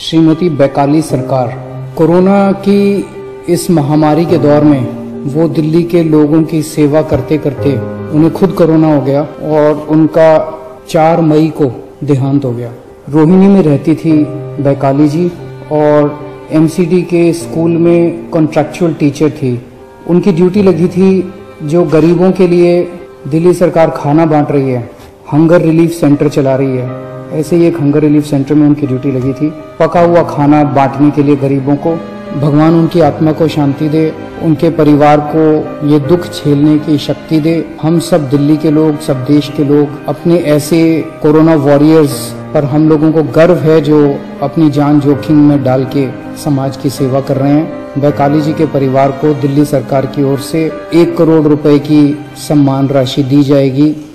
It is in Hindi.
श्रीमती बैकाली सरकार। कोरोना की इस महामारी के दौर में वो दिल्ली के लोगों की सेवा करते करते उन्हें खुद कोरोना हो गया और उनका 4 मई को देहांत हो गया। रोहिणी में रहती थी बैकाली जी और एमसीडी के स्कूल में कॉन्ट्रैक्चुअल टीचर थी। उनकी ड्यूटी लगी थी जो गरीबों के लिए दिल्ली सरकार खाना बांट रही है, हंगर रिलीफ सेंटर चला रही है, ऐसे ही एक हंगर रिलीफ सेंटर में उनकी ड्यूटी लगी थी। पका हुआ खाना बांटने के लिए गरीबों को। भगवान उनकी आत्मा को शांति दे, उनके परिवार को ये दुख झेलने की शक्ति दे। हम सब दिल्ली के लोग, सब देश के लोग अपने ऐसे कोरोना वॉरियर्स पर हम लोगों को गर्व है जो अपनी जान जोखिम में डाल के समाज की सेवा कर रहे हैं। बैकाली जी के परिवार को दिल्ली सरकार की ओर से 1 करोड़ रुपए की सम्मान राशि दी जाएगी।